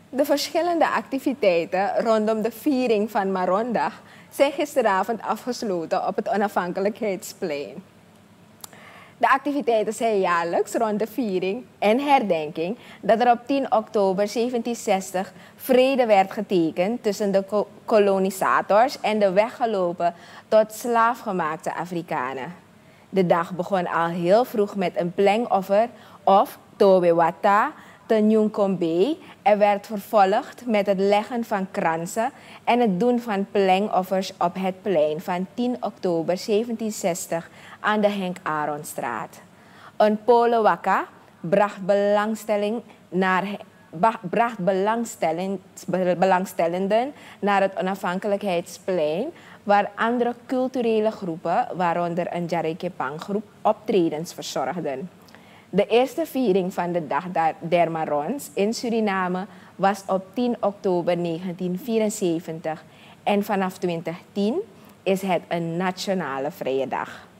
De verschillende activiteiten rondom de viering van Marondag zijn gisteravond afgesloten op het Onafhankelijkheidsplein. De activiteiten zijn jaarlijks rond de viering en herdenking dat er op 10 oktober 1760 vrede werd getekend tussen de kolonisators en de weggelopen tot slaafgemaakte Afrikanen. De dag begon al heel vroeg met een plengoffer of Towewata te Nunkombe en werd vervolgd met het leggen van kransen en het doen van plengoffers op het plein van 10 oktober 1760 aan de Henk Aronstraat. Een polewaka bracht belangstellenden naar het Onafhankelijkheidsplein, waar andere culturele groepen, waaronder een Jarekepang groep, optredens verzorgden. De eerste viering van de Dag der Marrons in Suriname was op 10 oktober 1974 en vanaf 2010 is het een nationale vrije dag.